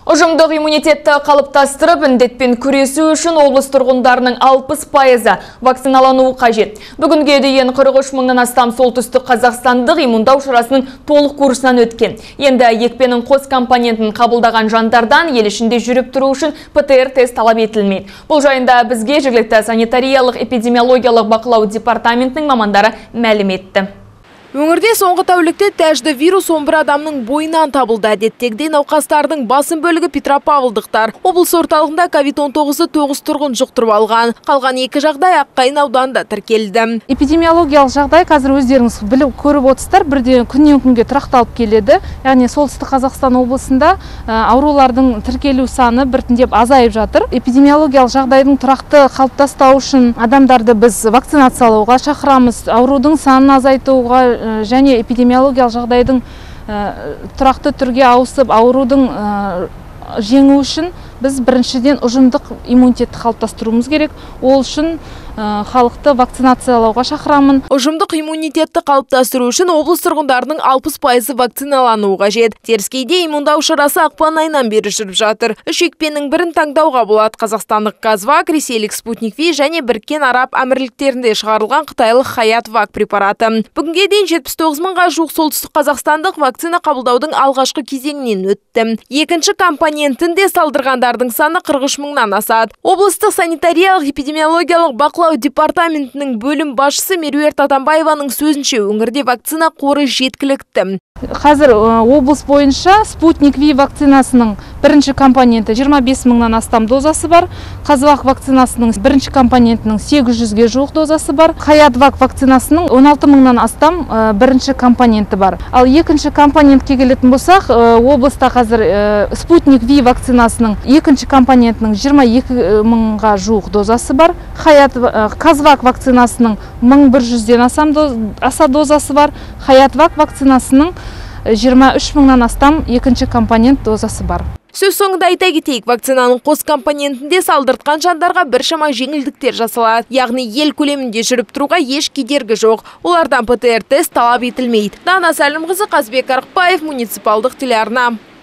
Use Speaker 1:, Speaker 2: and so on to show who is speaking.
Speaker 1: Ұжымдық иммунитетті қалыптастырып, індетпен күресу үшін облыс тұрғындарының 60% вакциналануы қажет. Бүгінге дейін 43 мыңнан астам солтүстік қазақстандық иммундау шарасының толық курсынан өткен. Енді екпенің қос компонентін қабылдаған жандардан ел ішінде жүріп тұру үшін ПТР тест талап етілмейді. Бұл жайында бізге жергілікті санитариялық эпидемиологиялық бақылау департаментінің мамандары мәлім етті.
Speaker 2: Өңірде соңғы тәулікте тәжді вирус 11 адамның бойынан табылды. Әдеттегідей науқастардың басым бөлігі Петропавлдықтар. Облыс орталығында COVID-19 9 тұрғын жұқтырып алған. Қалған 2 жағдай Аққайын ауданында тіркелді.
Speaker 3: Эпидемиологиялық жағдай қазір өздеріңіз біліп көріп отырсыздар, бірден күннен күнге тұрақталып келеді. Яғни солтүстік Қазақстан облысында аурулардың тіркелу саны біртіндеп азайып жатыр. Эпидемиологиялық жағдайдың тұрақты қалыптастауы үшін адамдарды біз вакцинациялауға шақырамыз. Аурудың санын азайтуға және эпидемиологиялық жағдайдың тұрақты түрге ауысып аурудың жеңу үшін біз біріншіден ұжымдық иммунитетті қалыптастыруымыз керек. Ол үшін халықты вакцинациялауға шақырамын.
Speaker 2: Ұжымдық иммунитетті қалыптастыру үшін облыс тұрғындарының 60% вакциналануы қажет. Теріскейде иммундау шарасы ақпан айынан бері жүріп жатыр. 3 екпенің бірін таңдауға болады. Қазақстандық Казвак, ресейлік Спутник Ви және Біріккен Араб Әмірліктерінде шығарылған қытайлық Хаятвак препараты. Бүгінге дейін 79 мыңға жуық солтүстік қазақстандық вакцина қабылдаудың алғашқы кезеңінен өтті. Екінші компонентінде салдырғандардың саны 43 мыңнан асады. Облыстық санитариялық эпидемиологиялық бақылау департаментінің бөлім басшысы Меруерт Атамбаеваның сөзінше өңірде вакцина қоры жеткілікті.
Speaker 3: Қазір облыс бойынша Спутник Ви вакцинасының бірінші компоненті 25 мыңнан астам дозасы бар. Казвак вакцинасының бірінші компонентінің 800-ге жуық дозасы бар. Хаятвак вакцинасының 16 мыңнан астам бірінші компоненті бар. Ал екінші компонентке келетін болсақ, облыста қазір Спутник Ви вакцинасының екінші компонентінің 22 мыңға жуық дозасы бар. Казвак вакцинасының 1100-ден аса дозасы бар. Хаятвак вакцинасының 23 мыңнан астам екінші компонент дозасы бар.
Speaker 2: Сөз соңында айта кетейік, вакцинаның қос компонентінде салдыртқан жандарға біршама жеңілдіктер жасалады. Яғни ел көлемінде жүріп тұруға еш кедергі жоқ. Олардан ПТР тест талап етілмейді. Дана Сәлімқызы, Қазбек Арықбаев, муниципалдық телеарна.